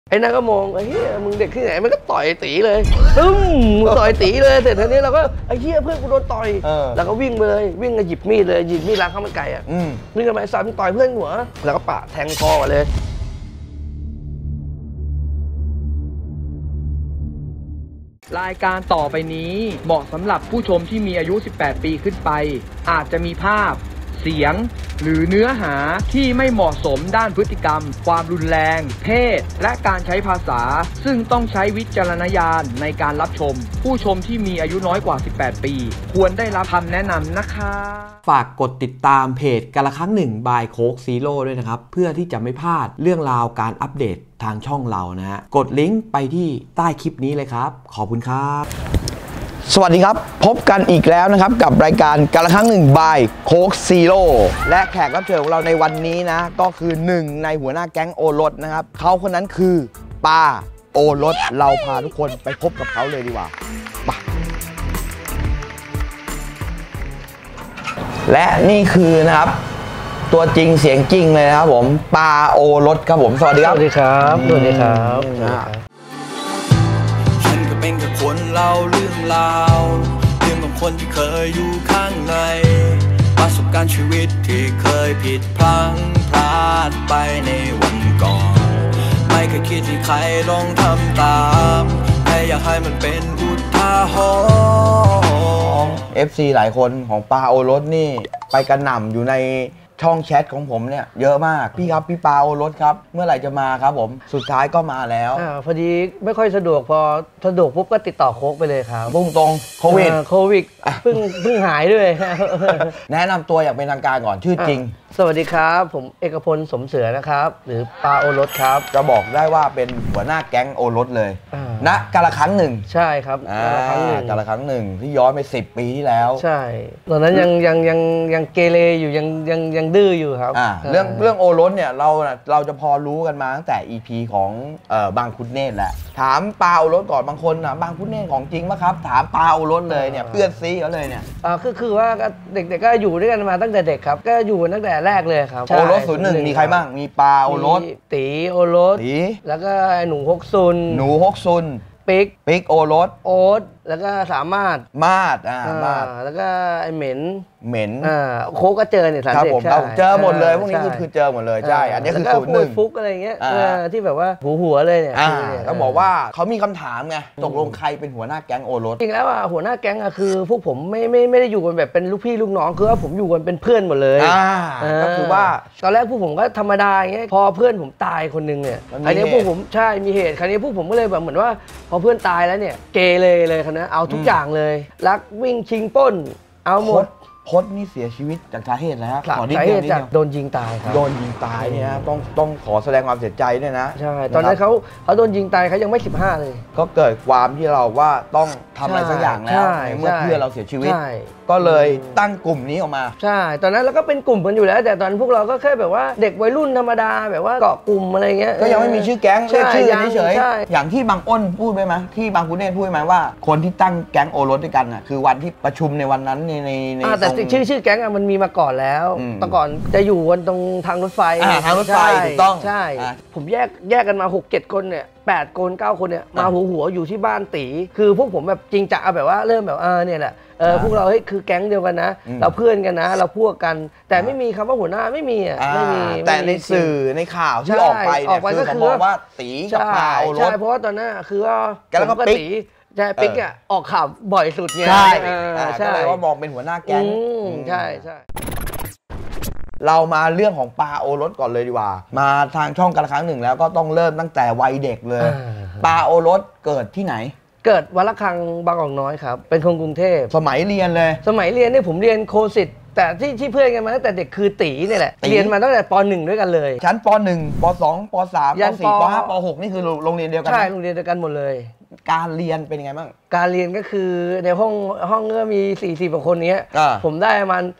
ไอ้นั่นก็มองไอ้เหี้ยมึงเด็กที่ไหนมันก็ต่อยตีเลยตึ้มต่อยตีเลยเสร็จทีนี้เราก็ไอ้เหี้ยเพื่อนกูโดนต่อยแล้วก็วิ่งไปเลยวิ่งไปหยิบมีดเลยหยิบมีดล้างข้าวมันไก่อ่ะวิ่งกันไปสามต่อยเพื่อนหัวแล้วก็ปะแทงคอเลยรายการต่อไปนี้เหมาะสำหรับผู้ชมที่มีอายุ 18 ปีขึ้นไปอาจจะมีภาพเสียงหรือเนื้อหาที่ไม่เหมาะสมด้านพฤติกรรมความรุนแรงเพศและการใช้ภาษาซึ่งต้องใช้วิจารณญาณในการรับชมผู้ชมที่มีอายุน้อยกว่า 18 ปีควรได้รับคำแนะนำนะคะฝากกดติดตามเพจกาละครั้งหนึ่งบายโค้กซีโร่ด้วยนะครับเพื่อที่จะไม่พลาดเรื่องราวการอัปเดตทางช่องเรานะฮะกดลิงก์ไปที่ใต้คลิปนี้เลยครับขอบคุณครับสวัสดีครับพบกันอีกแล้วนะครับกับรายการกาละครั้งหนึ่งบายโค้กซีโร่และแขกรับเชิญของเราในวันนี้นะก็คือหนึ่งในหัวหน้าแก๊งโอรสนะครับเขาคนนั้นคือปาโอรสเราพาทุกคนไปพบกับเขาเลยดีกว่าไปและนี่คือนะครับตัวจริงเสียงจริงเลยนะครับผมปาโอรสครับผมสวัสดีครับสวัสดีครับสวัสดีครับฉันก็เป็นแค่คนเล่าเรื่องราวเรื่องของคนที่เคยอยู่ข้างในประสบการณ์ชีวิตที่เคยผิดพลั้งพลาดไปในวันก่อนไม่เคยคิดที่ใครลองทำตามแค่อยากให้มันเป็นอุทาหรณ์ FC หลายคนของปาโอรสนี่ไปกระหน่ำอยู่ในช่องแชทของผมเนี่ยเยอะมากพี่ครับพี่ปาโอรสครับเมื่อไหร่จะมาครับผมสุดท้ายก็มาแล้วพอดีไม่ค่อยสะดวกพอสะดวกปุ๊บก็ติดต่อโค้กไปเลยครับพุ่งตรงโควิดเพิ่งหายด้วยแนะนำตัวอย่างเป็นทางการก่อนชื่อจริงสวัสดีครับผมเอกพลสมเสือนะครับหรือปาโอรสครับจะบอกได้ว่าเป็นหัวหน้าแก๊งโอรสเลยณกาละครั้งหนึ่งใช่ครับกาละครั้งหนึ่งที่ย้อนไป10 ปีที่แล้วใช่ตอนนั้นยังเกเรอยู่ยังดื้ออยู่ครับเรื่องโอรสเนี่ยเราจะพอรู้กันมาตั้งแต่ EP ของบางคุดเนตรแหละถามปาโอรสก่อนบางคนนะบางคุดเนตรของจริงป่ะครับถามปาโอรสเลยเนี่ยเพื่อนซีเขาเลยเนี่ยคือว่าเด็กๆก็อยู่ด้วยกันมาตั้งแต่เด็กครับก็อยู่ตั้งแต่แรกเลยครับโอรส01มีใครบ้างมีปาโอรสตีโอรสแล้วก็หนูฮกซุนปิ๊กโอรสโอ๊ตแล้วก็สามารถมาดแล้วก็ไอเหม็นโค้กก็เจอเนี่ยครับผมเจอหมดเลยพวกนี้คือเจอหมดเลยใช่อันนี้คือ 01ฟุกอะไรเงี้ยที่แบบว่าหัวเลยเนี่ยก็บอกว่าเขามีคำถามไงตกลงใครเป็นหัวหน้าแก๊งโอรสจริงแล้วหัวหน้าแก๊งคือพวกผมไม่ได้อยู่กันแบบเป็นลูกพี่ลูกน้องคือว่าผมอยู่กันเป็นเพื่อนหมดเลยก็คือว่าตอนแรกพวกผมก็ธรรมดาอย่างเงี้ยพอเพื่อนผมตายคนนึงเนี่ยอันนี้พวกผมใช่มีเหตุคราวนี้พวกผมก็เลยแบบเหมือนว่าพอเพื่อนตายแล้วเนี่ยเกเลยครับนะเอาทุกอย่างเลยลักวิ่งชิงปล้นเอาหมดพจน์นี่เสียชีวิตจากสาเหตุแล้วขอนิดเดียวจากโดนยิงตายครับโดนยิงตายเนี่ยต้องขอแสดงความเสียใจด้วยนะใช่ตอนนั้นเขาโดนยิงตายเขายังไม่15เลยก็เกิดความที่เราว่าต้องทำอะไรสักอย่างแล้วเมื่อเพื่อนเราเสียชีวิตก็เลยตั้งกลุ่มนี้ออกมาใช่ตอนนั้นเราก็เป็นกลุ่มกันอยู่แล้วแต่ตอนพวกเราก็แค่แบบว่าเด็กวัยรุ่นธรรมดาแบบว่าเกาะกลุ่มอะไรเงี้ยก็ยังไม่มีชื่อแก๊งเรียกชื่อเฉยๆอย่างที่บางอ้นพูดไปไหมที่บางคุณเนตพูดไหมว่าคนที่ตั้งแก๊งโอรสด้วยกันคือวันที่ประชุมในวันนั้นในแต่ชื่อแก๊งมันมีมาก่อนแล้วแต่ก่อนจะอยู่กันตรงทางรถไฟถูกต้องใช่ผมแยกกันมา 6-7 คนเนี่ย8 คน 9 คนเนี่ยมาหัวอยู่ที่บ้านตีคือพวกผมแบบจริงจังแบบว่าเริ่มแบบเนี่ยแหละพวกเราคือแก๊งเดียวกันนะเราเพื่อนกันนะเราพวกกันแต่ไม่มีคำว่าหัวหน้าไม่มีแต่ในสื่อในข่าวที่ออกไปเนี่ยคือเขาบอกว่าตีกับปาโอรสใช่เพราะว่าตอนนั้นคือว่าผมกับตีใช่ปิ๊กออกข่าวบ่อยสุดไงใช่ก็เลยว่ามองเป็นหัวหน้าแก๊งใช่เรามาเรื่องของปาโอรสก่อนเลยดีกว่ามาทางช่องกันครั้งหนึ่งแล้วก็ต้องเริ่มตั้งแต่วัยเด็กเลยปาโอรสเกิดที่ไหนเกิดวัดระฆังบางกอกน้อยครับเป็นคนกรุงเทพสมัยเรียนเลยสมัยเรียนนี่ผมเรียนโคสิตแต่ที่เพื่อนกันมาตั้งแต่เด็กคือตีนี่แหละเรียนมาตั้งแต่ป.1 ด้วยกันเลยชั้นป.1 ป.2 ป.3 ป.4 ป.5 ป.6 นี่คือโรงเรียนเดียวกันใช่โรงเรียนเดียวกันหมดเลยการเรียนเป็นยังไงบ้างการเรียนก็คือในห้องก็มี40 กว่าคนนี้ผมได้ประมาณ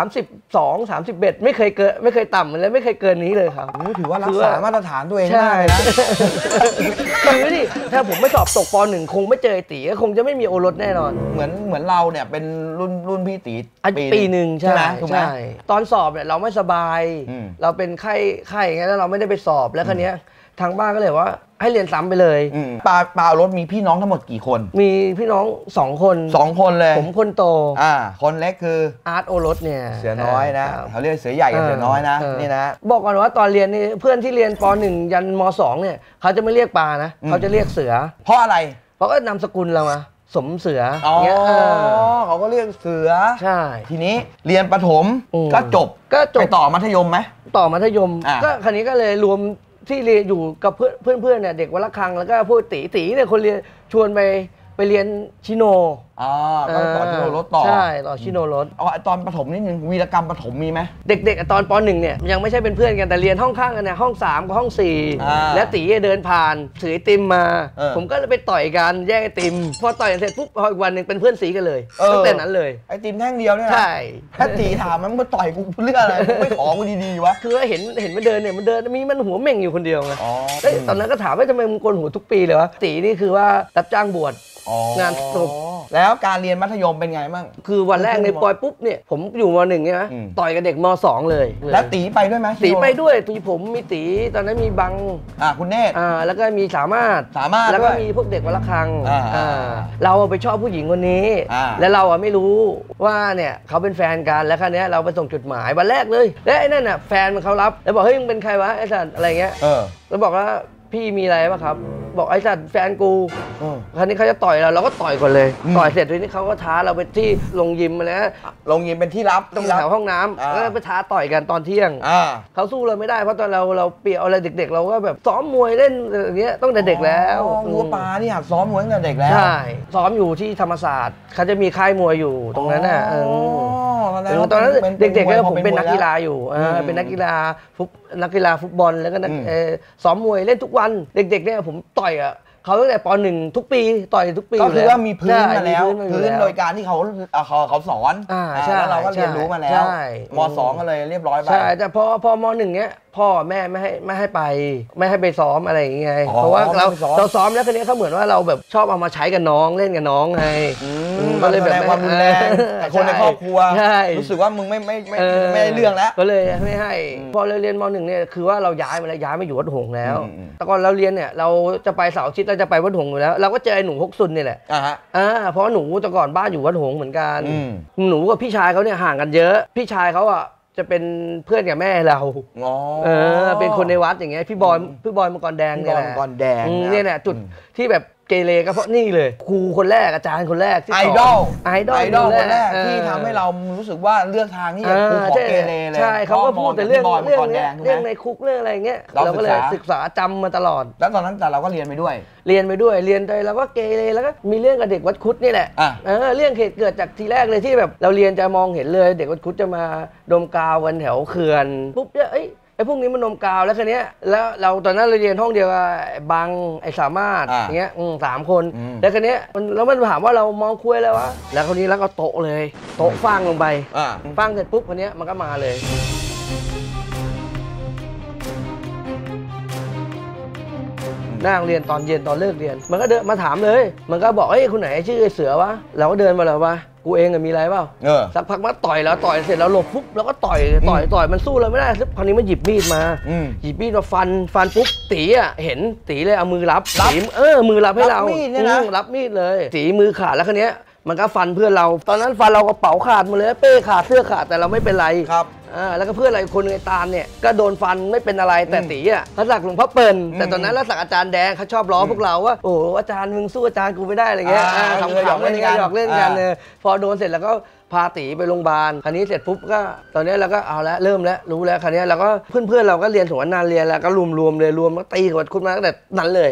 32 31ไม่เคยต่ำเลยไม่เคยเกินนี้เลยครับถือว่ารักษามาตรฐานตัวเองได้นะคือดิถ้าผมไม่สอบตกป.1 คงไม่เจอตีก็คงจะไม่มีโอรสแน่นอนเหมือนเราเนี่ยเป็นรุ่นพี่ตีปีหนึ่งใช่ไหมใช่ตอนสอบเนี่ยเราไม่สบายเราเป็นไข้อย่างเงี้ยแล้วเราไม่ได้ไปสอบแล้วคราวนี้ทางบ้านก็เลยว่าให้เรียนซ้ำไปเลยปาโอรสมีพี่น้องทั้งหมดกี่คนมีพี่น้อง2 คน 2 คนเลยผมคนโตคนเล็กคืออาร์ตโอรสเนี่ยเสือน้อยนะเขาเรียกเสือใหญ่กับเสือน้อยนะนี่นะบอกก่อนว่าตอนเรียนนี่เพื่อนที่เรียนป.1 ยันม.2 เนี่ยเขาจะไม่เรียกปานะเขาจะเรียกเสือเพราะอะไรเพราะก็นามสกุลเรามาสมเสือเงี้ยเขาก็เรียกเสือใช่ทีนี้เรียนประถมก็จบไปต่อมัธยมไหมต่อมัธยมก็คราวนี้ก็เลยรวมที่เรียนอยู่กับเพื่อนเนี่ยเด็กวัดละคังแล้วก็พูดตีเนี่ยคนเรียนชวนไปเรียนชิโนก็ต่อชิโนรถต่อใช่ต่อชิโนรถตอนประถมนิดนึงวีรกรรมประถมมีไหมเด็กๆตอนป.1 เนี่ยยังไม่ใช่เป็นเพื่อนกันแต่เรียนห้องข้างกันเนี่ยห้อง3กับห้อง4แล้วตีเดินผ่านถือไอติมมาผมก็เลยไปต่อยกันแย่งไอติมพอต่อยเสร็จปุ๊บพออีกวันหนึ่งเป็นเพื่อนสีกันเลยตั้งแต่นั้นเลยไอติมแท่งเดียวเนี่ยนะใช่ถ้าตีถามมันมาต่อยกูเรื่องอะไรไม่ขอกูดีๆวะคือเห็นมันเดินเนี่ยมันเดินมีมันหัวเม่งอยู่คนเดียวไงตอนนั้นก็ถามว่าทำไมมึงโกนหัวทุกปีเลยวะตีนี่คือว่ารับจ้างบวชงานศพแล้วการเรียนมัธยมเป็นไงบ้างคือวันแรกในปอยปุ๊บเนี่ยผมอยู่ม.1 ใช่ไหมต่อยกับเด็กม.2 เลยแล้วตีไปด้วยไหมตีไปด้วยตีผมมีตีตอนนั้นมีบังคุณเนตรแล้วก็มีสามารถแล้วก็มีพวกเด็กวัดละคังเราไปชอบผู้หญิงคนนี้แล้วเราไม่รู้ว่าเนี่ยเขาเป็นแฟนกันแล้วครั้งนี้เราไปส่งจดหมายวันแรกเลยแล้วไอ้นั่นน่ะแฟนมันเขารับแล้วบอกเฮ้ยมึงเป็นใครวะไอ้สัตว์อะไรเงี้ยแล้วบอกว่าพี่มีอะไรป่ะครับบอกไอ้สัตว์แฟนกูคราวนี้เขาจะต่อยเราก็ต่อยก่อนเลยต่อยเสร็จทีนี้เขาก็ท้าเราไปที่ลงยิมมาแล้วลงยิมเป็นที่รับตรงแถวห้องน้ำแล้วไปท้าต่อยกันตอนเที่ยงเขาสู้เราไม่ได้เพราะตอนเราเปรียวอะไรเด็กๆเราก็แบบซ้อมมวยเล่นอย่างเงี้ยต้องแต่เด็กแล้ววัวปลานี่หัดซ้อมมวยตั้งแต่เด็กแล้วใช่ซ้อมอยู่ที่ธรรมศาสตร์เขาจะมีค่ายมวยอยู่ตรงนั้นน่ะตอนนั้นเด็กๆก็ผมเป็นนักกีฬาอยู่เป็นนักกีฬาฟุตบอลแล้วก็ซ้อมมวยเล่นทุกวันเด็กๆเนี่ยผมต่อยเขาตั้งแต่ป.1 ทุกปีต่อยทุกปีก็คือว่ามีพื้นมาแล้วพื้นโดยการที่เขาสอนแล้วเราก็เรียนรู้มาแล้วม.2 ก็เลยเรียบร้อยไปใช่แต่พอม.1 เนี้ยพ่อแม่ไม่ให้ไปซ้อมอะไรอย่างเงี้ยเพราะว่าเราซ้อมแล้วคนนี้เขาเหมือนว่าเราแบบชอบเอามาใช้กับน้องเล่นกับน้องไงก็เลยแบบความรุนแรงคนในครอบครัวรู้สึกว่ามึงไม่ได้เรื่องแล้วก็เลยไม่ให้พอเราเรียนม.1 เนี่ยคือว่าเราย้ายมาอยู่วัดหงส์แล้วแต่ก่อนเราเรียนเนี่ยเราจะไปเสาร์อาทิตย์เราจะไปวัดหงส์อยู่แล้วเราก็เจอไอ้หนูฮกซุนนี่แหละเพราะหนูแต่ก่อนบ้านอยู่วัดหงส์เหมือนกันหนูกับพี่ชายเขาเนี่ยห่างกันเยอะพี่ชายเขาจะเป็นเพื่อนกับแม่เราเป็นคนในวัดอย่างเงี้ยพี่บอยมังกรแดงเนี่ยแหละเนี่ยแหละจุดที่แบบเกเรก็เพราะนี่เลยครูคนแรกอาจารย์คนแรกที่ไอดอลคนแรกที่ทำให้เรารู้สึกว่าเลือกทางที่จะครูขอเกเรเลยใช่เขาก็พูดแต่เรื่องในคุกเรื่องอะไรเงี้ยเราก็เลยศึกษาจำมาตลอดแล้วตอนนั้นแต่เราก็เรียนไปด้วยเรียนไปแล้วก็เกเรแล้วก็มีเรื่องกับเด็กวัดคุดนี่แหละเรื่องเหตุเกิดจากทีแรกเลยที่แบบเราเรียนจะมองเห็นเลยเด็กวัดคุดจะมาดมกาวกันแถวเขื่อนปุ๊บเนี่ยไอ้พวกนี้มันนมกาวแล้วคันนี้แล้วเราตอนนั้นเราเรียนห้องเดียวกับบังไอ้สามารถอย่างเงี้ย3 คนแล้วคันนี้แล้วมันถามว่าเรามองคุยอะไรวะแล้วคนนี้แล้วก็โต๊ะเลยโต๊ะฟางลงไปฟางเสร็จปุ๊บคนนี้มันก็มาเลยนั่งเรียนตอนเย็นตอนเลิกเรียนมันก็เดินมาถามเลยมันก็บอกคุณไหนชื่อเสือวะเราก็เดินมาแล้ววะกูเองมีอะไรเปล่าสักพักมาต่อยแล้วต่อยเสร็จแล้วหลบปุ๊บแล้วก็ต่อยมันสู้เราไม่ได้คราวนี้มันหยิบมีดมาหยิบมีดมาฟันปุ๊บตีเห็นตีเลยเอามือรับตีมือรับให้เรารับมีดเลยตีมือขาดแล้วคราวนี้มันก็ฟันเพื่อนเราตอนนั้นฟันเรากระเป๋าขาดหมดเลยเป้ขาดเสื้อขาดแต่เราไม่เป็นไรครับแล้วก็เพื่อนอะไรคนในตาลเนี่ยก็โดนฟันไม่เป็นอะไรแต่ตีเขาสักหลวงพ่อเปิ่นแต่ตอนนั้นแล้วสักอาจารย์แดงเขาชอบล้อพวกเราว่าโอ้อาจารย์มึงสู้อาจารย์กูไม่ได้อะไรเงี้ยทำหยอกเล่นกันพอโดนเสร็จแล้วก็พาตีไปโรงพยาบาลคราวนี้เสร็จปุ๊บก็ตอนนี้เราก็เอาแล้วเริ่มแล้วรู้แล้วคราวนี้เราก็เพื่อนเราก็เรียนสวนนานเรียนแล้วก็รวมแล้วตีกับคุณมาตั้งแต่นั้นเลย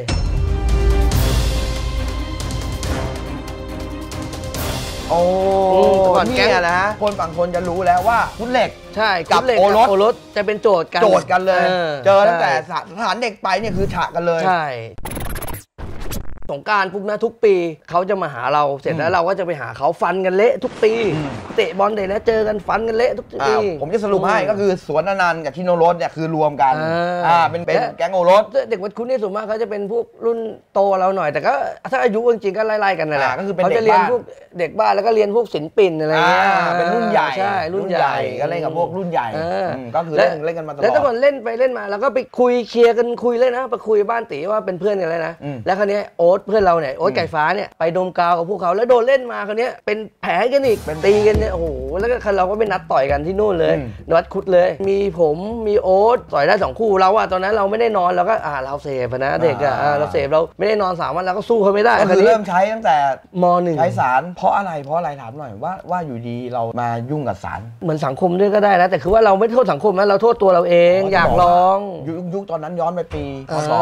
ก่อนนี่นะคนบางคนจะรู้แล้วว่าพุทธเหล็กใช่กับโอรสจะเป็นโจทย์กันเลยเจอตั้งแต่สถานเด็กไปเนี่ยคือฉะกันเลยใช่สงกรานต์ปุ๊บนะทุกปีเขาจะมาหาเราเสร็จแล้วเราก็จะไปหาเขาฟันกันเละทุกปีเตะบอลเตะแล้วเจอกันฟันกันเละทุกปีผมจะสรุปให้ก็คือสวนอนันต์กับชิโนรสเนี่ยคือรวมกันเป็นแก๊งโอรสเด็กวัดคุณนี่ส่วนมากเขาจะเป็นพวกรุ่นโตเราหน่อยแต่ก็ถ้าอายุจริงๆก็ไล่ๆกันนั่นแหละก็คือเป็นเขาจะเรียนพวกเด็กบ้านแล้วก็เรียนพวกศิลปินอะไรเงี้ยเป็นรุ่นใหญ่ใช่รุ่นใหญ่ก็เล่นกับพวกรุ่นใหญ่ก็คือเล่นกันมาตลอดแล้วแต่ก่อนเล่นไปเล่นมาแล้วก็ไปคุยเคลียร์กันคุยเลยนะไปคุยบ้านตีว่าเป็นเพื่อนกันเลยนะแล้วคราวนี้โอ๊ตเพื่อนเราเนี่ยโอ๊ตไก่ฟ้าเนี่ยไปดมกาวกับพวกเขาแล้วโดนเล่นมาคราวนี้เป็นแผลกันอีกเป็นตีกันเนี่ยโอ้โหแล้วก็เราก็ไปนัดต่อยกันที่นู่นเลยวัดคุดเลยมีผมมีโอ๊ตต่อยได้2 คู่เราอะตอนนั้นเราไม่ได้นอนเราก็เราเสพนะเด็กอะเราเสพเราไม่ได้นอน3 วันเราก็สู้เขาไม่ได้ก็คือเริ่มใช้ตั้งแต่ม.1 ใช้สารเพราะอะไรถามหน่อยว่าอยู่ดีเรามายุ่งกับสารเหมือนสังคมด้วยก็ได้นะแต่คือว่าเราไม่โทษสังคมนะเราโทษตัวเราเองอยากลองยุคตอนนั้นย้อนไปปีพศ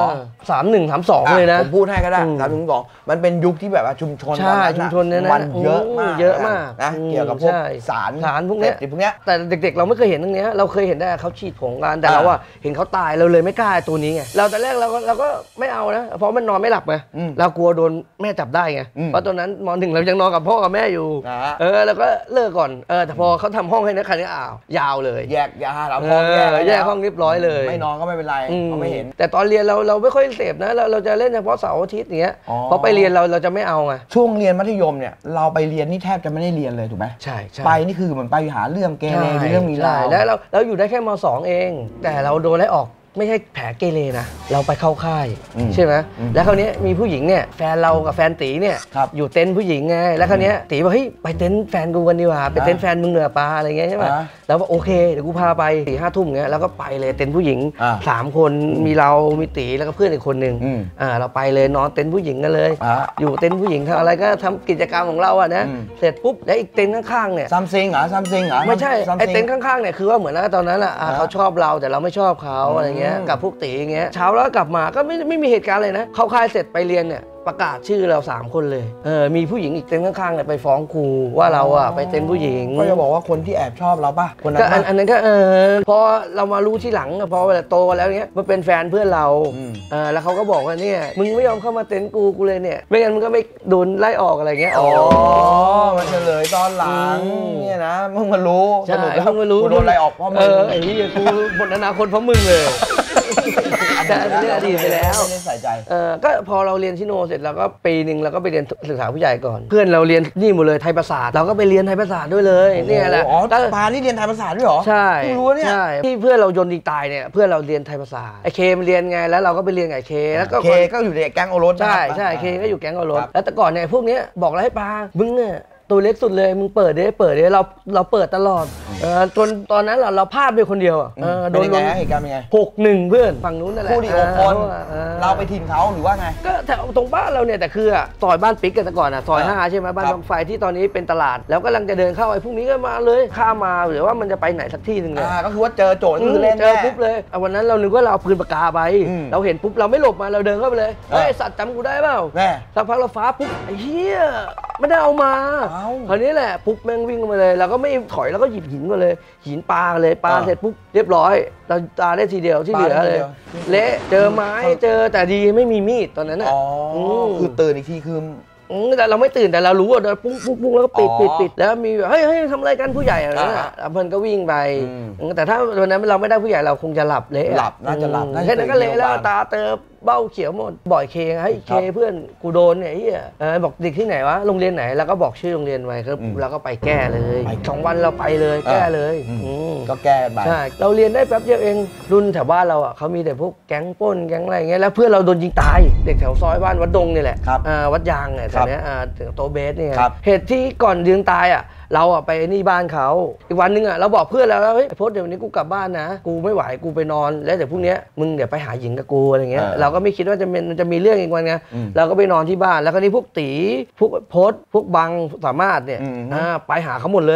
31 32เลยนะผมพูดให้ก็ได้31 32มันเป็นยุคที่แบบว่าชุมชนชุมชนเนี่ยมันเยอะมากนะเกี่ยวกับพวกสารพวกนี้แต่เด็กๆเราไม่เคยเห็นตรงนี้เราเคยเห็นได้เขาฉีดผงกันแต่เราเห็นเขาตายเราเลยไม่กล้าตัวนี้ไงเราแต่แรกเราก็ไม่เอานะเพราะมันนอนไม่หลับไงเรากลัวโดนแม่จับได้ไงเพราะตอนนั้นม.1เรายังนอนกับพ่อกับแม่อยู่แล้วก็เลิกก่อนแต่พอเขาทำห้องให้นะคันนี้ยาวเลยแยกเราห้องแยกห้องเรียบร้อยเลยไม่นอนก็ไม่เป็นไรเขาไม่เห็นแต่ตอนเรียนเราไม่ค่อยเสพนะเราจะเล่นเฉพาะเสาร์อาทิตย์อย่างเงี้ยพอไปเรียนเราจะไม่เอาไงช่วงเรียนมัธยมเนี่ยเราไปเรียนนี่แทบจะไม่ได้เรียนเลยถูกไหมใช่ไปนี่คือเหมือนไปหาเรื่องเกเรเรื่องมีราวแล้วเราอยู่ได้แค่ม.2เองแต่เราโดนไล่ออกไม่ใช่แผลเกเรนะเราไปเข้าค่ายใช่ไหมแล้วคราวนี้มีผู้หญิงเนี่ยแฟนเรากับแฟนตีเนี่ยอยู่เต็นท์ผู้หญิงไงแล้วคราวนี้ตีบอกเฮ้ยไปเต็นท์แฟนกูกันดีกว่าไปเต็นท์แฟนมึงเหนือปลาอะไรเงี้ยใช่ไหมแล้วว่าโอเคเดี๋ยวกูพาไป4-5 ทุ่มเงี้ยแล้วก็ไปเลยเต็นท์ผู้หญิง3 คนมีเรามีตีแล้วก็เพื่อนอีกคนนึงเราไปเลยนอนเต็นท์ผู้หญิงกันเลยอยู่เต็นท์ผู้หญิงทำอะไรก็ทำกิจกรรมของเราอะนะเสร็จปุ๊บแล้วอีกเต็นท์ข้างๆเนี่ยซัมซิงเหรอไม่ใช่ไอเต็นท์ข้างๆเนี่ยคือว่าเหมือนตอนนั้นอะเขาชอบเราแต่เราไม่ชอบเขาอะไรเงี้ยกับพวกตีอย่างเงี้ยเช้าแล้วกลับมาก็ไม่มีเหตุการณ์เลยนะเข้าค่ายเสร็จไปเรียนเนี่ยประกาศชื่อเรา3 คนเลยมีผู้หญิงอีกเต็นท์ข้างๆเนี่ยไปฟ้องครูว่าเราไปเต็นท์ผู้หญิงก็จะบอกว่าคนที่แอบชอบเราป่ะคนนั้นอันนั้นก็พอเรามารู้ที่หลังพอเวลาโตแล้วเนี้ยมันเป็นแฟนเพื่อนเราแล้วเขาก็บอกว่าเนี่ยมึงไม่ยอมเข้ามาเต็นท์กูเลยเนี่ยไม่งั้นมึงก็ไม่โดนไล่ออกอะไรเงี้ยมันเฉลยตอนหลังเนี่ยนะมึงมารู้ใช่มึงมารู้โดนไล่ออกเพราะมึงไอ้นี่กูหมดอนาคตเพราะมึงเลยแต่เรื่องอดีตไปแล้วไม่ใส่ใจก็พอเราเรียนชิโนเสร็จเราก็ปีนึงเราก็ไปเรียนศึกษาผู้ใหญ่ก่อนเพื่อนเราเรียนนี่หมดเลยไทยประสาทเราก็ไปเรียนไทยประสาทด้วยเลยเนี่ยแหละปานี่เรียนไทยประสาทด้วยเหรอใช่รู้เนี่ยใช่ที่เพื่อนเรายนต์ดีตายเนี่ยเพื่อนเราเรียนไทยประสาทไอเคมันเรียนไงแล้วเราก็ไปเรียนกับเคแล้วก็เคก็อยู่ในแก๊งโอรสใช่เคก็อยู่แก๊งโอรสแล้วแต่ก่อนเนี่ยพวกนี้บอกอะไรให้ปามึงเนี่ยตัวเล็กสุดเลยมึงเปิดเราเปิดตลอดจนตอนนั้นเราพลาดไปคนเดียวโดนเหตุการณ์เป็นไง 6-1เพื่อนฝั่งนู้นนั่นแหละคู่ที่6 คนเราไปทีมเขาหรือว่าไงก็แถวตรงบ้านเราเนี่ยแต่คือซอยบ้านปิ๊กกันแต่ก่อนซอย5ใช่ไหมบ้านบางไฟที่ตอนนี้เป็นตลาดแล้วกำลังจะเดินเข้าไอ้พวกนี้ก็มาเลยข้ามมาหรือว่ามันจะไปไหนสักที่นึงเลยก็คือว่าเจอโจทย์คือเล่นเจอปุ๊บเลยวันนั้นเรานึกว่าเราปืนปากกาไปเราเห็นปุ๊บเราไม่หลบมาเราเดินเข้าไปเลยไอ้สัตว์จำกูได้เปล่าสักพักเราฟ้าปุ๊บไอ้เหี้ยไม่ได้เอามาคราวนี้แหละปุ๊บแม่งวิ่งมาเลยเราก็ไม่ถอยแล้วก็หยิบหินมาเลยหินปาเลยปาเสร็จปุ๊บเรียบร้อยเราตาได้ทีเดียวที่เหลือเลยเละเจอไม้เจอแต่ดีไม่มีมีดตอนนั้นคือตื่นอีกทีคือแต่เราไม่ตื่นแต่เรารู้ว่าเดินปุ้งแล้วก็ปิดแล้วมีแบบเฮ้ยทำอะไรกันผู้ใหญ่อะไรนะเพื่อนก็วิ่งไปแต่ถ้าวันนั้นเราไม่ได้ผู้ใหญ่เราคงจะหลับเละน่าจะหลับแค่นั้นก็เละแล้วตาเติบเบ้าเขียวหมดบ่อยเคให้เคเพื่อนกูโดนเนี่ยบอกเด็กที่ไหนวะโรงเรียนไหนแล้วก็บอกชื่อโรงเรียนไว้ครับเราก็ไปแก้เลย2 วันเราไปเลยแก้เลยก็แก้ไปใช่เราเรียนได้แป๊บเดียวเองรุ่นแถวบ้านเราเขามีแต่พวกแก๊งป้นแก๊งอะไรเงี้ยแล้วเพื่อนเราโดนยิงตายเด็กแถวซอยบ้านวัดดงนี่แหละวัดยางเนี่ยแถวนี้ถึงโตเบสเนี่ยเหตุที่ก่อนยิงตายเราไปนี่บ้านเขาอีกวันนึงเราบอกเพื่อนแล้วเฮ้ยพจน์เดี๋ยววันนี้กูกลับบ้านนะกูไม่ไหวกูไปนอนแล้วเดี๋ยวพรุ่งนี้มึงเดี๋ยวไปหาหญิงกับกูอะไรเงี้ยเราก็ไม่คิดว่าจะมีเรื่องอีกวันไงเราก็ไปนอนที่บ้านแล้วก็นี่พวกตีพวกพจน์พวกบังสามารถเนี่ยไปหาเขาหมดเลย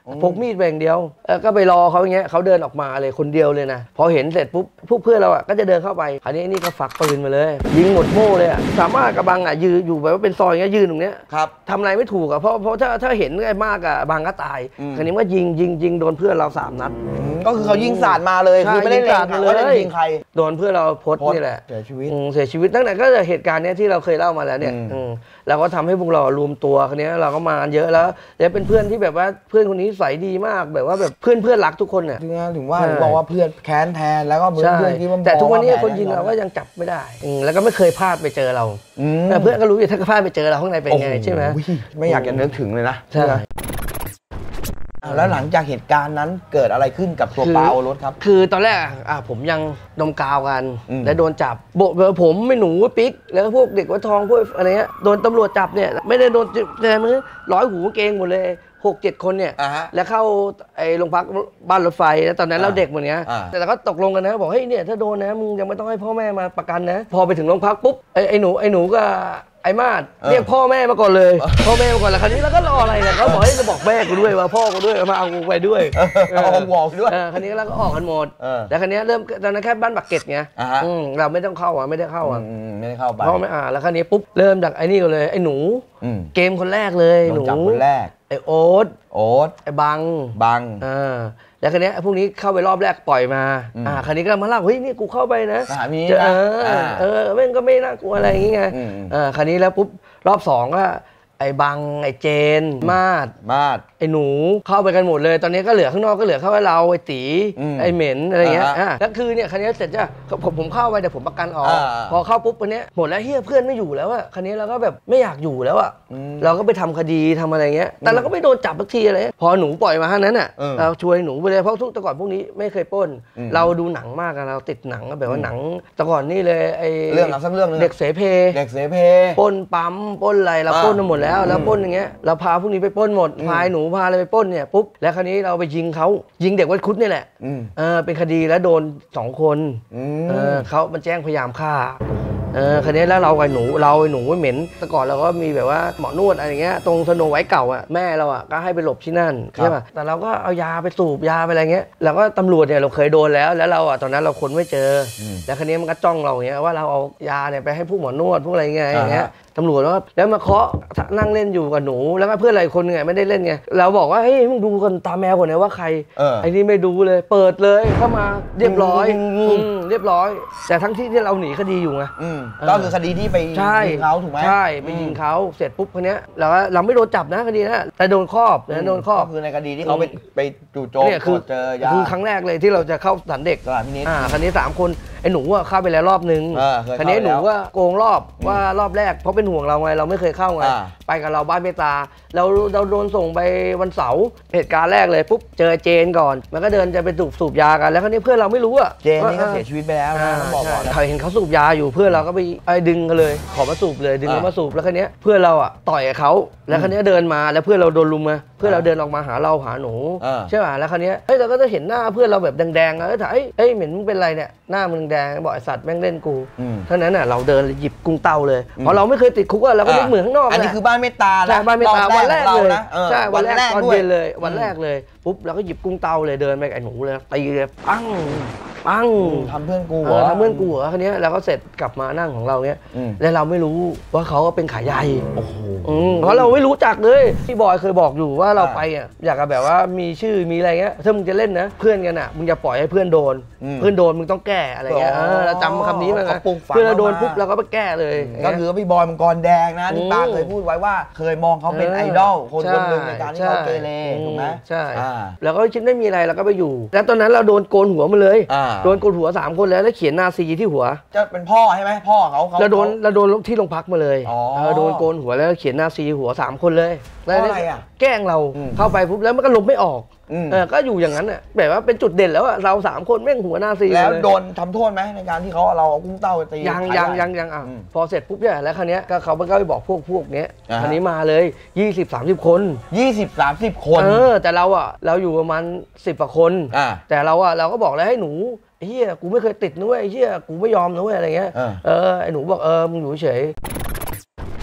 พกมีดไปอย่างเดียวก็ไปรอเขาอย่างเงี้ยเขาเดินออกมาเลยคนเดียวเลยนะพอเห็นเสร็จปุ๊บพวกเพื่อนเราก็จะเดินเข้าไปคราวนี้นี่ก็ฝักปืนมาเลยยิงหมดโม่เลยสามารถกระบังยืนอยู่แบบว่าเป็นซอยเงี้ยยืนตรงเนี้ยทำอะไรไม่ถูกเพราะถ้าเห็นไอ้มากบังก็ตายคราวนี้ก็ยิงโดนเพื่อนเรา3 นัดก็คือเขายิงสาดมาเลยคือไม่ได้เล็งว่าจะยิงใครโดนเพื่อนเราพดนี่แหละเสียชีวิตตั้งแต่ก็เหตุการณ์นี้ที่เราเคยเล่ามาแล้วเนี่ยเราก็ทำให้พวกเรารวมตัวคราวนี้เราก็มาเยอะแล้วเป็นเพื่อนที่แบบว่าเพื่อนคนนี้ใสดีมากแบบว่าแบบเพื่อนรักทุกคนเนี่ยถึงว่าบอกว่าเพื่อนแค้นแทนแล้วก็เพื่อนที่มันแต่ทุกวันนี้คนยิงเราก็ยังจับไม่ได้แล้วก็ไม่เคยพลาดไปเจอเราแต่เพื่อนก็รู้อยู่ถ้าพลาดไปเจอเราข้างในเป็นไงใช่ไหมไม่อยากจะนึกถึงเลยนะใช่แล้วหลังจากเหตุการณ์นั้นเกิดอะไรขึ้นกับตัวปลาโอรสครับคือตอนแรกผมยังดมกาวกันแล้วโดนจับโบกผมไม่หนูปิ๊กแล้วพวกเด็กวัดทองพวกอะไรเงี้ยโดนตำรวจจับเนี่ยไม่ได้โดนแต่มือ100 หูเกงหมดเลย6-7 คนเนี่ยแล้วเข้าไอ้โรงพักบ้านรถไฟแล้วตอนนั้นเราเด็กเหมือนเงี้ยแต่ก็ตกลงกันนะบอกเฮ้ยเนี่ยถ้าโดนนะมึงยังไม่ต้องให้พ่อแม่มาประกันนะพอไปถึงโรงพักปุ๊บไอ้หนูก็ไอ้มาดเรียกพ่อแม่มาก่อนเลยพ่อแม่มาก่อนแล้วคราวนี้แล้วก็รออะไรเนี่ยเขาบอกให้จะบอกแม่กูด้วยว่าพ่อกูด้วยมาเอากูไปด้วยเอาบอกด้วยคราวนี้แล้วก็ออกกันหมดแล้วคราวนี้เริ่มตอนนั้นแค่บ้านปากเกร็ดไงเราไม่ต้องเข้าไม่ได้เข้าไปพ่อไม่แล้วคราวนี้ปุ๊บเริ่มจากไอ้นี่กันเลยไอ้หนูเกมคนแรกเลยหนูคนแรกไอ้โอ๊ตไอ้บังแล้วคราวนี้พวกนี้เข้าไปรอบแรกปล่อยมาคราวนี้ก็มาเล่าเฮ้ยนี่กูเข้าไปนะแม่งก็ไม่น่ากลัวอะไรอย่างเงี้ยคราวนี้แล้วปุ๊บรอบ2ก็ไอ้บังไอ้เจนมาดไอ้หนูเข้าไปกันหมดเลยตอนนี้ก็เหลือข้างนอกก็เหลือเข้าไปเราไอ้ตีไอ้เหม็นอะไรเงี้ยแล้วคือเนี่ยคราวนี้เสร็จจ้ะผมเข้าไปแต่ผมประกันออกพอเข้าปุ๊บวันนี้หมดแล้วเฮียเพื่อนไม่อยู่แล้วอะคราวนี้เราก็แบบไม่อยากอยู่แล้วอะเราก็ไปทำคดีทำอะไรเงี้ยแต่เราก็ไม่โดนจับสักทีอะไรพอหนูปล่อยมาเท่านั้นอะเราช่วยหนูไปเลยเพราะทุกแต่ก่อนพวกนี้ไม่เคยปล้นเราดูหนังมากเราติดหนังแบบว่าหนังแต่ก่อนนี่เลยไอ้เรื่องสักเรื่องนึงเด็กเสเพปล้นปั๊มปล้นอะไรเราปล้นหมดแล้วปล้นอย่างเงี้ยเราพาพวกนี้ไปปล้นหมดพาหนูพาอะไรไปปล้นเนี่ยปุ๊บแล้วคราวนี้เราไปยิงเขายิงเด็กวัดคุดนี่แหละเป็นคดีแล้วโดน2 คนเขามันแจ้งพยายามฆ่าคราวนี้แล้วเราไอ้หนูไม่เหม็นแต่ก่อนเราก็มีแบบว่าหมอนวดอะไรเงี้ยตรงสโนไวท์เก่าอ่ะแม่เราอ่ะก็ให้ไปหลบที่นั่นใช่ป่ะแต่เราก็เอายาไปสูบยาไปอะไรเงี้ยแล้วก็ตำรวจเนี่ยเราเคยโดนแล้วเราอ่ะตอนนั้นเราคนไม่เจอแล้วคราวนี้มันก็จ้องเราอย่างเงี้ยว่าเราเอายาเนี่ยไปให้ผู้หมอนวดพวกอะไรเงี้ยตำรวจแล้วมาเคาะนั่งเล่นอยู่กับหนูแล้วก็เพื่อนอะไรคนนึงไม่ได้เล่นไงเราบอกว่าเฮ้ยมึงดูกันตาแมวก่อนนะว่าใครไอ้นี่ไม่ดูเลยเปิดเลยเข้ามาเรียบร้อยแต่ทั้งที่เราหนีคดีอยู่ไงก็คือคดีที่ไปยิงเขาถูกไหมใช่ไปยิงเขาเสร็จปุ๊บคนนี้เราไม่โดนจับนะคดีนะแต่โดนครอบคือในคดีที่เขาไปจู่โจมเนี่ยคือครั้งแรกเลยที่เราจะเข้าศาลเด็กคดี3 คนไอ้หนูว่าเข้าไปแล้วรอบนึงคดีหนูว่าโกงรอบว่ารอบแรกเพราะเป็นห่วงเราไงเราไม่เคยเข้าไงไปกับเราบ้านเมตาเราโดนส่งไปวันเสาร์เหตุการณ์แรกเลยปุ๊บเจอเจนก่อนมันก็เดินจะไปสูบยากันแล้วคราวนี้เพื่อนเราไม่รู้อะเจนนี่ก็เสียชีวิตไปแล้วนะบอกก่อนเขาเห็นเขาสูบยาอยู่เพื่อนเราก็ไปดึงกันเลยขอมาสูบเลยดึงมาสูบแล้วคราวนี้เพื่อนเราอะต่อยเขาแล้วคราวนี้เดินมาแล้วเพื่อนเราโดนลุมมาเพื่อนเราเดินออกมาหาเราหาหนูใช่ป่ะแล้วคราวนี้เราก็จะเห็นหน้าเพื่อนเราแบบแดงๆถามเหม็นมึงเป็นไรเนี่ยหน้ามึงแดงบอกไอ้สัตว์แม่งเล่นกูเท่านั้นน่ะเราเดินหยิบกุ้งเต้าเลยเพราะเราไม่เคยติดคุกเราก็ไม่เหมือนข้างนอกอันนี้คือบ้านเมตตาใช่บ้านเมตตาวันแรกเลยใช่วันแรกตอนเย็นเลยวันแรกเลยปุ๊บเราก็หยิบกุ้งเต้าเลยเดินไปกับไอ้หนูเลยตีเลยปังทำเพื่อนกูทำเพื่อนกูคราวนี้เราก็เสร็จกลับมานั่งของเราเนี้ยแล้วเราไม่รู้ว่าเขาเป็นขายใหญ่เพราะเราไม่รู้จักเลยพี่บอยเคยบอกอยู่ว่าเราไปอ่ะอยากจะแบบว่ามีชื่อมีอะไรเงี้ยถ้ามึงจะเล่นนะเพื่อนกันอ่ะมึงอย่าปล่อยให้เพื่อนโดนมึงต้องแก้อะไรเงี้ยเราจำคำนี้มาเพื่อนเราโดนปุ๊บเราก็ไปแก้เลยก็คือพี่บอยมังกรแดงนะที่ป้าเคยพูดไว้ว่าเคยมองเขาเป็นไอดอลคนหนึ่งในการที่เขาเกเรถูกไหมใช่แล้วก็คิดไม่มีอะไรเราก็ไปอยู่แล้วตอนนั้นเราโดนโกนหัวมาเลยโดนโกนหัว3 คนแล้วเขียนนาซีที่หัวจะเป็นพ่อใช่ไหมพ่อเขาเราโดนที่โรงพักมาเลยโดนโกนหัวแล้วเขียนนาซีหัว3 คนเลยอะไรอ่ะแกล้งเราเข้าไปปุ๊บแล้วมันก็ลบไม่ออกก็อยู่อย่างนั้นอ่ะแบบว่าเป็นจุดเด่นแล้วเรา3 คนแม่งหัวนาซีแล้วโดนทำโทษไหมในการที่เขาเราเอากุ้งเต้าไปตียังพอเสร็จปุ๊บเนี่ยแล้วคราวนี้ก็เขาไปบอกพวกนี้คราวนี้มาเลย20-30 คน 20-30 คนแต่เราอยู่ประมาณ10 กว่าคนแต่เราก็บอกแล้วให้หนูเฮียกูไม่เคยติดนะเว้ยเฮียกูไม่ยอมนะเว้ยอะไรเงี้ยไอ้หนูบอกมึงอยู่เฉย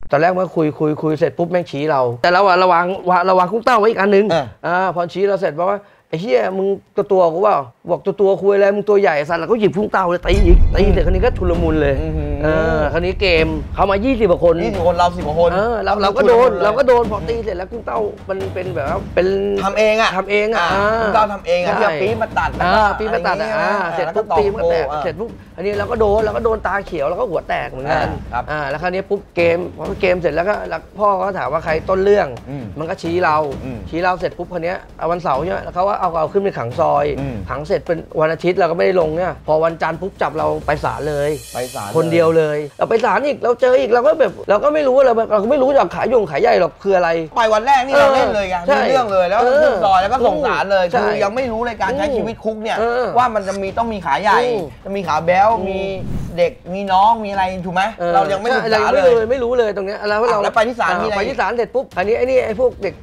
ตอนแรกมันคุยเสร็จปุ๊บแม่งชี้เราแต่เราระวังกุ้งเต้าไว้อีกอันนึงพอชี้เราเสร็จบอกว่าไอ้เหี้ยมึงตัวกูเปล่าบอกตัวคุยอะไรมึงตัวใหญ่สัตว์เราก็หยิบพุ่งเต้าเลยตีเสร็จคราวนี้ก็ทุลมุนเลยคราวนี้เกมเขามา20 กว่าคนเรา10 กว่าคนเราก็โดนพอตีเสร็จแล้วกุ้งเต้ามันเป็นแบบว่าเป็นทำเองกุ้งเต้าทำเองที่เอาปี๊บมาตัดเสร็จปุ๊บปี๊บก็แตกเสร็จปุ๊บอันนี้เราก็โดนตาเขียวแล้วก็หัวแตกเหมือนกันแล้วคราวนี้ปุ๊บเกมเสร็จแล้วก็พ่อก็ถามว่าใครต้นเรื่องมันก็ชี้เราเสร็จปุ๊บคราวนี้วันเสาร์เนี่ยเขาว่าเอาขึ้นไปขังซอยขังเสร็จเป็นวันอาทิตย์เราก็ไม่ได้ลงเนี่ยพอวันจันทร์ปุ๊บจับเราไปศาลเลยคนเดียวเลยเราไปศาลอีกเราเจออีกเราก็แบบเราก็ไม่รู้เราก็ไม่รู้จากขายใหญ่หรอกคืออะไรไปวันแรกนี่เราเล่นเลยไงมีเรื่องเลยแล้วขึ้นซอยแล้วก็ส่งศาลเลยคือยังไม่รู้เลยการใช้ชีวิตคุกเนี่ยว่ามันจะต้องมีขาใหญ่จะมีขาแบ๊วมีเด็กมีน้องมีอะไรถูกไหมเรายังไม่รู้ไม่รู้เลยตรงนี้แล้วไปที่ศาลไปที่ศาลเสร็จปุ๊บอันนี้ไอ้พวกเด็ก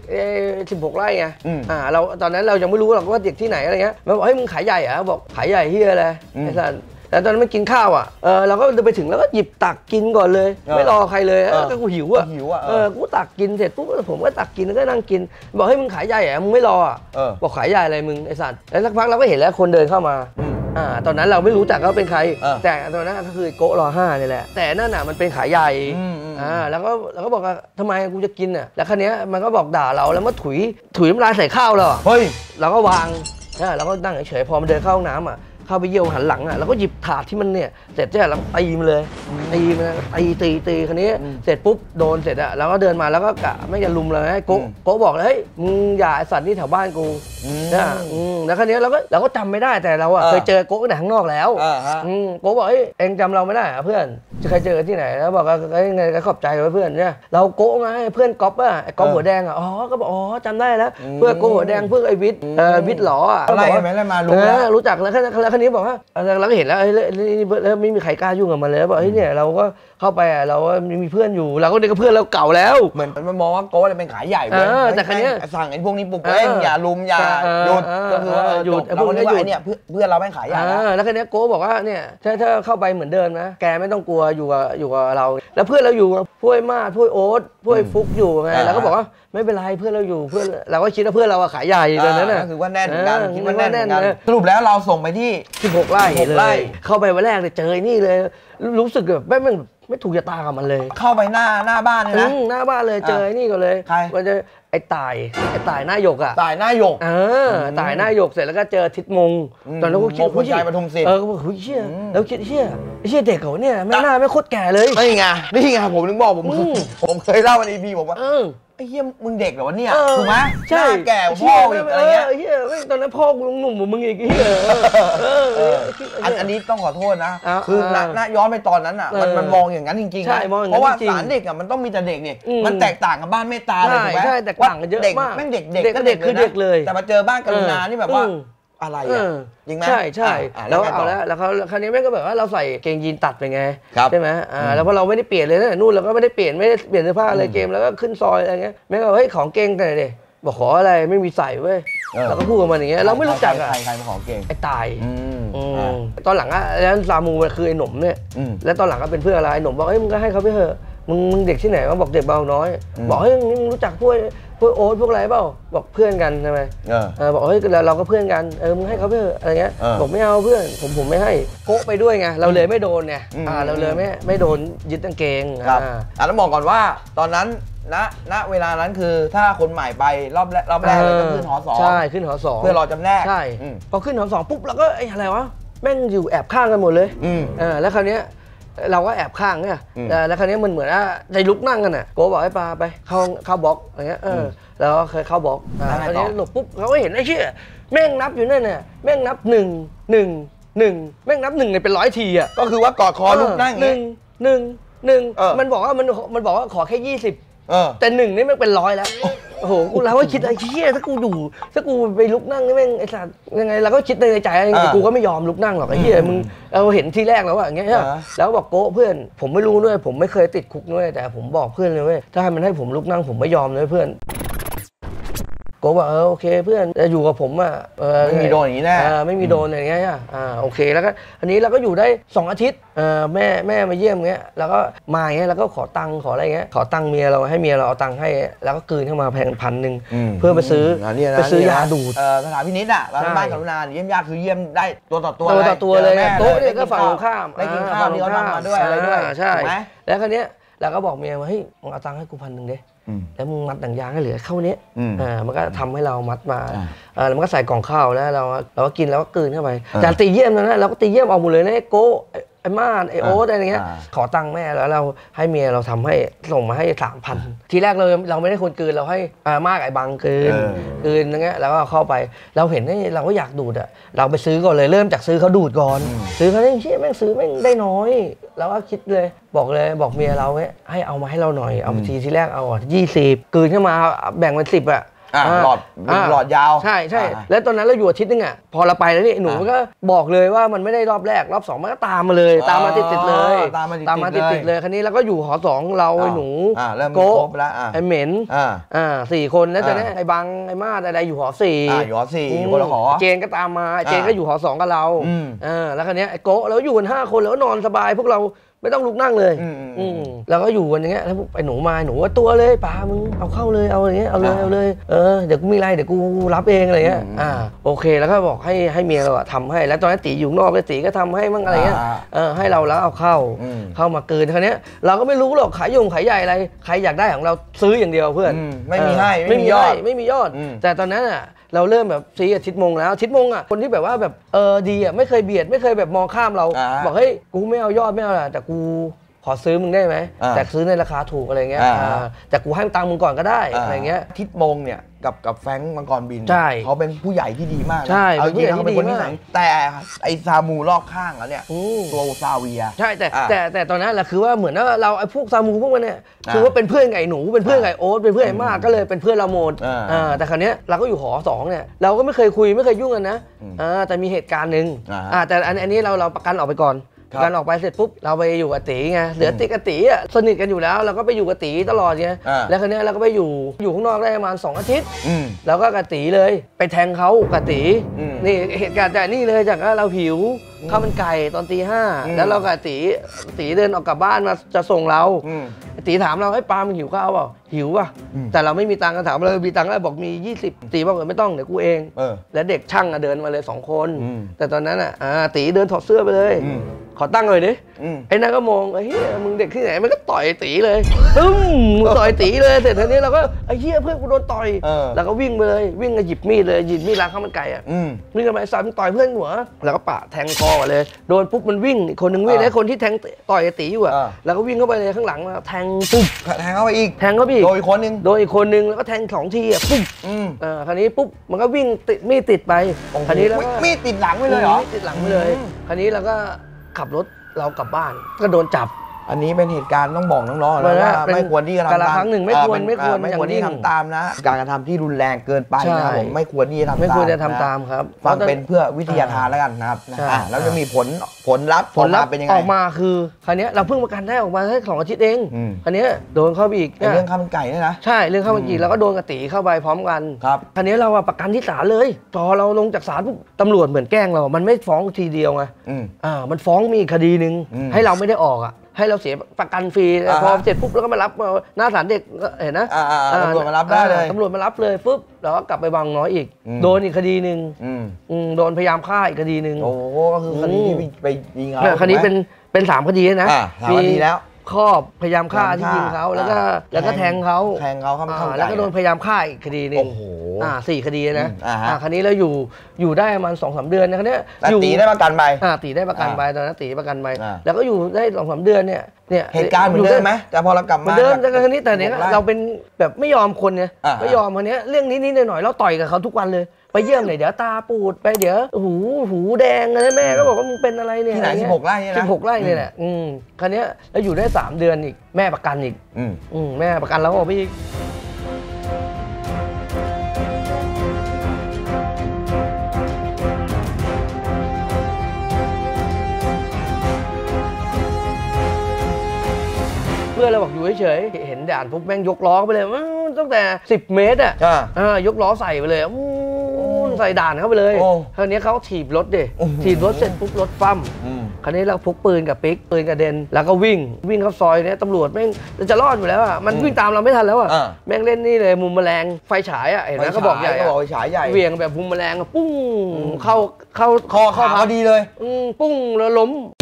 16 ไร่ไงเราตอนนั้นเรายังไม่รู้หรอกว่าเด็กที่ไหนอะไรเงี้ยมันบอกเฮ้ยมึงขายใหญ่อะบอกขายใหญ่เฮียอะไรไอ้สันแต่ตอนนั้นไม่กินข้าวอ่ะเราก็เดินไปถึงแล้วก็หยิบตักกินก่อนเลยไม่รอใครเลยก็กูหิวอ่ะกูตักกินเสร็จปุ๊บผมก็ตักกินแล้วก็นั่งกินบอกเฮ้ยมึงขายใหญ่อะมึงไม่รออ่ะบอกขายใหญ่อะไรมึงไอ้สันแล้วสักพักเราก็เห็นแล้วคนเดินเข้ามาตอนนั้นเราไม่รู้จักเขาเป็นใครแต่ตอนนั้นก็คือโกะรอ5นี่แหละแต่นั่นน่ะมันเป็นขายใหญ่แล้วก็บอกว่าทำไมกูจะกินอ่ะแล้วคราวนี้มันก็บอกด่าเราแล้วมันถุยน้ำลายใส่ข้าวเราเฮ้ยเราก็วางเราก็นั่งเฉยๆพอมันเดินเข้าห้องน้ำอ่ะเข้าไปเยี่ยวหันหลังอ่ะเราก็หยิบถาดที่มันเนี่ยเสร็จแล้วตีมันเลยตีคราวนี้เสร็จปุ๊บโดนเสร็จอ่ะเราก็เดินมาแล้วก็กะไม่จะลุมเลยโกบอกเลยเฮ้ยมึงอย่าไอสัตว์นี่แถวบ้านกูแล้วคราวนี้เราก็จำไม่ได้แต่เราอ่ะเคยเจอโกตั้งแต่ข้างนอกแล้วโกบอกเฮ้ยเอ็งจำเราไม่ได้อ่ะเพื่อนจะเคยเจอที่ไหนแล้วบอกว่าไงก็ขอบใจไว้เพื่อนเนี่ยเราโกไงเพื่อนก๊อฟอ่ะไอ้ก๊อฟหัวแดงอ่ะก็บอกจำได้แล้วเพื่อนโกหัวแดงเพื่อนไอ้วิทย์หล่ออ่ะอะไรไหมแล้วมารู้จักแล้วคราวนี้บอกว่าเราก็เห็นแล้วไม่มีใครกล้ายุ่งกับมันเลยบอกเฮ้ยเนี่ยเราก็เข้าไปอ่ะเรามีเพื่อนอยู่เราก็เด็กกับเพื่อนเราเก่าแล้วเหมือนมันมองว่าโก้เป็นขายใหญ่แต่คราวนี้สั่งไอ้พวกนี้ปลุกเล่นอย่าลุมอย่าหยุดก็คือหยุดเราไม่ว่าเนี่ยเพื่อนเราเป็นขายใหญ่แล้วคราวนี้โก้บอกว่าเนี่ยถ้าเข้าไปเหมือนเดิมนะแกไม่ต้องกลัวอยู่กับเราแล้วเพื่อนเราอยู่พวกมาพวกโอ๊ตพวกฟุกอยู่ไงเราก็บอกว่าไม่เป็นไรเพื่อนเราอยู่เพื่อนเราก็คิดว่าเพื่อนเราขายใหญ่ตอนนั้นน่ะคือว่าแน่นกันคิดว่าแน่นกันสรุปแล้วเราส่งไปที่ 16 ไร่เลยเข้าไปวันแรกเลยเจอนี่เลยรู้สึกแบบไม่ถูกชะตากับมันเลยเข้าไปหน้าบ้านเลยนะหน้าบ้านเลยเจอนี่ก็เลยมันจะไอ้ตายหน้าหยกอ่ะตายหน้าหยกตายหน้าหยกเสร็จแล้วก็เจอทิศมงตอนนั้นก็คิดผู้ชายปทุมศิษย์ก็บอกเชี่ยแล้วคิดเชี่ยเด็กเขาเนี่ยไม่น่าไม่โคตรแก่เลยนี่ไงผมถึงบอกผมเคยเล่าใน EP ผมว่าไอ้เหี้ยมึงเด็กเหรอวะเนี่ยถูกไหมใช่แก่พ่ออีกอะไรเงี้ยเหี้ยตอนนั้นพ่อกูหนุ่มกว่ามึงอีกเหี้ยอันนี้ต้องขอโทษนะคือณย้อนไปตอนนั้นอ่ะมันมองอย่างนั้นจริงๆเพราะว่าสารเด็กอ่ะมันต้องมีแต่เด็กเนี่ยมันแตกต่างกับบ้านเมตตาเลยถูกไหมใช่แตกต่างกันเยอะมากแม่งเด็กก็เด็กคือเด็กเลยแต่มาเจอบ้านกรุณานี่แบบว่าอะไรอ่ะจริงไหมใช่แล้วเอาแล้วคราวนี้แม่ก็แบบว่าเราใส่เกงยีนตัดไปไงใช่ไหมแล้วพอเราไม่ได้เปลี่ยนเลยนะนู่นเราก็ไม่ได้เปลี่ยนเสื้อผ้าอะไรเกมแล้วก็ขึ้นซอยอะไรเงี้ยแม่ก็เฮ้ยของเกงแต่เด็กบอกขออะไรไม่มีใส่เว้ยเราก็พูดกับมันอย่างเงี้ยเราไม่รู้จักอะใครมาขอเกงไอ้ตายตอนหลังอะแล้วซามูมันคือไอ้หนุ่มเนี่ยแล้วตอนหลังก็เป็นเพื่อนอะไรไอ้หนุ่มบอกเฮ้ยมึงก็ให้เขาไปเถอะมึงเด็กที่ไหนวะบอกเด็กเบาน้อยบอกเฮ้ยมึงรู้จักพวกโอ๊ตพวกอะไรเปล่าบอกเพื่อนกันใช่ไหมบอกเฮ้ยเราก็เพื่อนกันมึงให้เขาไปเถอะอะไรเงี้ยบอกไม่เอาเพื่อนผมไม่ให้โก๊ะไปด้วยไงเราเลยไม่โดนไงเราเลยไม่โดนยึดกางเกงต้องบอกก่อนว่าตอนนั้นณเวลานั้นคือถ้าคนใหม่ไปรอบแรกเลยก็ขึ้นหอ2 ใช่ขึ้นหอ2 เพื่อรอจำแนกใช่พอขึ้นหอ2ปุ๊บเราก็ไอ้อะไรวะแม่งอยู่แอบข้างกันหมดเลยแล้วคราวนี้เราก็แอบข้างเนี่ยแล้วคราวนี้มันเหมือนว่าในลุกนั่งกันน่ะโกบอกให้ปาไปเข้าบล็อกอะไรเงี้ยแล้วเคยเข้าบล็อกคราวนี้หลบปุ๊บเขาก็เห็นไอ้เชี่ยแม่งนับอยู่นั่นน่ะแม่งนับ1 แม่งนับ1เนี่ยเป็น100 ทีอ่ะก็คือว่ากอดคอลุกนั่ง 1มันบอกว่าขอแค่20แต่1นี่มันเป็น100แล้วโอ้โหกูเราก็คิดไอ้เชี่ยถ้ากูไปลุกนั่งนี่แม่งไอ้สัตว์ยังไงเราก็คิดในใจกูก็ไม่ยอมลุกนั่งหรอกไอ้เชี่ยมึงเราเห็นที่แรกแล้วอย่างเงี้ยแล้วบอกโก้เพื่อนผมไม่รู้ด้วยผมไม่เคยติดคุกด้วยแต่ผมบอกเพื่อนเลยเว้ยถ้ามันให้ผมลุกนั่งผมไม่ยอมเลยเพื่อนโก้บอกโอเคเพื่อนจะอยู่กับผมอ่ะไม่มีโดนอย่างนี้แน่ไม่มีโดนอย่างเงี้ยโอเคแล้วก็อันนี้เราก็อยู่ได้2 อาทิตย์แม่มาเยี่ยมเงี้ยแล้วก็มาอย่างเงี้ยแล้วก็ขอตังค์ขออะไรเงี้ยขอตังค์เมียเราให้เมียเราเอาตังค์ให้แล้วก็คืนเข้ามา1,000เพื่อไปซื้อยาดูดสถานพินิจอ่ะบ้านกรุณาเยี่ยมญาติคือเยี่ยมได้ตัวต่อตัวเลยโต๊ะเนี่ยก็ฝั่งข้ามได้กินข้าวที่เขาทำมาด้วยอะไรด้วยใช่แล้วคราวเนี้ยเราก็บอกเมียว่าเฮ้ยมึงเอาตังค์ให้กู1,000ดิแล้วมึงมัดหนังยางให้เหลือเข้าเนี้ยมันก็ทำให้เรามัดมาแล้วมันก็ใส่กล่องข้าวแล้วเราก็กินแล้วก็กลืนเข้าไปจากตีเยี่ยมนะเราก็ตีเยี่ยมออกหมดเลยนะโก้ไอ้ม่านไอ้โอ๊ตอะไรเงี้ยขอตังค์แม่แล้วเราให้เมียเราทำให้ส่งมาให้3,000ทีแรกเราไม่ได้คนกลืนเราให้มากไอ้บังกลืนอย่างเงี้ยแล้วก็เข้าไปเราเห็นเราก็อยากดูดอ่ะเราไปซื้อก่อนเลยเริ่มจากซื้อเขาดูดก่อนซื้อเขาเชี่ยแม่งซื้อแม่งได้น้อยเราก็คิดเลยบอกเมียเราให้เอามาให้เราหน่อยเอาทีแรกเอา20กลืนขึ้นมาแบ่งเป็น10อ่ะหลอดยาวใช่แล้วตอนนั้นเราอยู่อาทิตย์นึงอ่ะพอเราไปแล้วนี่หนูก็บอกเลยว่ามันไม่ได้รอบแรกรอบ2มันก็ตามมาเลยตามมาติดเลยตามมาติดเลยคราวนี้เราก็อยู่หอ2เราไอ้หนูโก้ไอ้เหม็น4 คนแล้วตอนนี้ไอ้บังไอ้มาดอะไรอยู่หอ4 อยู่หอ4คนละหอเจนก็ตามมาเจนก็อยู่หอ2กับเราแล้วคราวนี้ไอ้โก้เราอยู่กัน5 คนแล้วนอนสบายพวกเราไม่ต้องลุกนั่งเลยแล้วก็อยู่กันอย่างเงี้ยแล้วไอ้หนูมาหนูว่าตัวเลยป้ามึงเอาเข้าเลยเอาอย่างเงี้ยเอาเลยเดี๋ยวกูมีอะไรเดี๋ยวกูรับเองอะไรเงี้ยโอเคแล้วก็บอกให้เมียเราทำให้แล้วตอนนั้นตีอยู่นอกตีก็ทำให้มั่งอะไรเงี้ยให้เราแล้วเอาเข้ามาเกินคราวนี้เราก็ไม่รู้หรอกขายใหญ่อะไรใครอยากได้ของเราซื้ออย่างเดียวเพื่อนไม่มีให้ไม่มียอดแต่ตอนนั้นอ่ะเราเริ่มแบบซีกับทิศมงแล้วทิศมงอ่ะคนที่แบบว่าแบบดีอ่ะไม่เคยเบียดไม่เคยแบบมองข้ามเราบอกเฮ้ยกูไม่เอายอดไม่เอาแต่กูขอซื้อมึงได้ไหมแต่ซื้อในราคาถูกอะไรเงี้ยแต่กูให้ตังค์มึงก่อนก็ได้อะไรเงี้ยทิศมงเนี่ยกับแฟรงค์มังกรบินเขาเป็นผู้ใหญ่ที่ดีมากใช่เอาจริงเขาเป็นคนที่ไหนแต่ไอ้ซามูรอบข้างแล้วเนี่ยตัวซาเวียใช่แต่ตอนนั้นแหละคือว่าเหมือนว่าเราไอ้พวกซามูพวกมันเนี่ยคือว่าเป็นเพื่อนไก่หนูเป็นเพื่อนไก่โอ๊ตเป็นเพื่อนไอ้มากก็เลยเป็นเพื่อนเราหมดแต่คราวนี้เราก็อยู่หอ2เนี่ยเราก็ไม่เคยคุยไม่เคยยุ่งกันนะแต่มีเหตุการณ์หนึ่งแต่อันนี้เราประกันออกไปก่อนการออกไปเสร็จปุ๊บเราไปอยู่กับตีไงเหลือติกับตีอ่ะสนิทกันอยู่แล้วเราก็ไปอยู่กับตีตลอดไงแล้วคราวนี้เราก็ไปอยู่ข้างนอกได้ประมาณ2 อาทิตย์แล้วก็กับตีเลยไปแทงเขากับตีนี่เหตุการณ์จากนี่เลยจากเราหิวข้าวมันไก่ตอนตี5แล้วเรากับตีเดินออกกลับบ้านมาจะส่งเราตีถามเราให้ปาล์มหิวข้าวเปล่าหิวป่ะแต่เราไม่มีตังค์ถามเรามีตังค์แล้วบอกมี20ตีบอกไม่ต้องเดี๋ยวกูเองแล้วเด็กช่างเดินมาเลย2 คนแต่ตอนนั้นอ่ะตีเดินถอดเสื้อไปเลยขอตั้งเลยดิไอ้นั่นก็มองเฮ้ยมึงเด็กที่ไหนมันก็ต่อยตีเลยต่อยตีเลยเสร็จทีนี้เราก็ไอ้เหี้ยเพื่อนกูโดนต่อยแล้วก็วิ่งไปเลยวิ่งหยิบมีดเลยหยิบมีดล้างข้าวมันไก่อ่ะวิ่งกันไปซ้ำต่อยเพื่อนหัวแล้วก็ปะแทงคอเลยโดนปุ๊บมันวิ่งคนหนึ่งวิ่งแล้วคนที่แทงต่อยตีอยู่อ่ะแล้วก็วิ่งเข้าไปเลยข้างหลังแทงปุ๊บแทงเข้าไปอีกโดนอีกคนนึงแล้วก็แทง2 ทีอ่ะปุ๊บคราวนี้ปุ๊บมันก็วิ่งติดมีดติดไปคราวนี้แล้วมีดติดหลังไปเลยเหรอติดหลังไปเลยคราวนี้เราก็ขับรถเรากลับบ้านก็โดนจับอันนี้เป็นเหตุการณ์ต้องบอกน้องๆนะว่าไม่ควรที่จะทำตามครั้งหนึ่งไม่ควรที่ทำตามนะการกระทำที่รุนแรงเกินไปนะผมไม่ควรที่จะทำตามไม่ควรจะทำตามครับฟังเป็นเพื่อวิทยาทานแล้วกันนะครับแล้วจะมีผลลัพธ์เป็นยังไงออกมาคือคราวนี้เราเพิ่งประกันได้ออกมาแค่2 อาทิตย์เองคราวนี้โดนเข้าไปอีกเรื่องข้าวมันไก่นี่นะใช่เรื่องข้าวมันไก่แล้วก็โดนกระตีเข้าไปพร้อมกันคราวนี้เราประกันที่ศาลเลยพอเราลงจากศาลปุ๊บตำรวจเหมือนแกล้งเรามันไม่ฟ้องทีเดียวไงมันฟ้องมีคดีนึงให้เราไม่ได้ออกอ่ะให้เราเสียประกันฟรีพอเสร็จปุ๊บแล้วก็มารับหน้าศาลเด็กเห็นนะตำรวจมารับได้เลยตำรวจมารับเลยปุ๊บแล้วก็กลับไปบางน้อยอีกโดนอีกคดีนึงโดนพยายามฆ่าอีกคดีนึงโอ้ก็คือคดีที่ไปยิงเขาคดีเป็น3 คดีนะมีแล้วครอบพยายามฆ่าที่ยิงเขาแล้วก็แทงเขาแล้วก็โดนพยายามฆ่าอีกคดีนึง4 คดีนะคราวนี้เราอยู่ได้ประมาณ2-3 เดือนนะคราวนี้ตีได้ประกันไปตีได้ประกันไปตอนนั้นตีประกันไปแล้วก็อยู่ได้2-3 เดือนเนี่ยเหตุการณ์เหมือนเดิมไหมแต่พอเรากลับมาเดิมแต่ครั้งนี้แต่เนี้ยเราเป็นแบบไม่ยอมคนเนี่ยไม่ยอมคนนี้เรื่องนี้หน่อยเราต่อยกับเขาทุกวันเลยไปเยี่ยมเลยเดี๋ยวตาปูดไปเดี๋ยวหูแดงอะไรแม่ก็บอกว่ามึงเป็นอะไรเนี่ยที่ไหน16 ไร่เนี่ยนะ 16 ไร่เนี่ยแหละคราวนี้แล้วอยู่ได้3 เดือนอีกแม่ประกันอีกแม่ประกันเราออกไปอีกพื่อนเราบอกอยู่เฉยๆเห็นด่านปุ๊บแม่งยกล้อไปเลยตั้งแต่10 เมตรยกล้อใส่ไปเลยใส่ด่านเข้าไปเลยคราวนี้เขาถีบรถถีบรถเสร็จปุ๊บรถฟั่มคราวนี้เราพกปืนกับปิ๊กปืนกระเด็นแล้วก็วิ่งเข้าซอยเนี่ยตำรวจแม่งจะรอดอยู่แล้วมันวิ่งตามเราไม่ทันแล้วแม่งเล่นนี่เลยมุมแมลงไฟฉายเห็นไหมเขาบอกใหญ่ฉายใหญ่เวียงแบบมุมแมลงปุ้งเข้าคอขาพอดีเลยปุ้งแล้วล้ม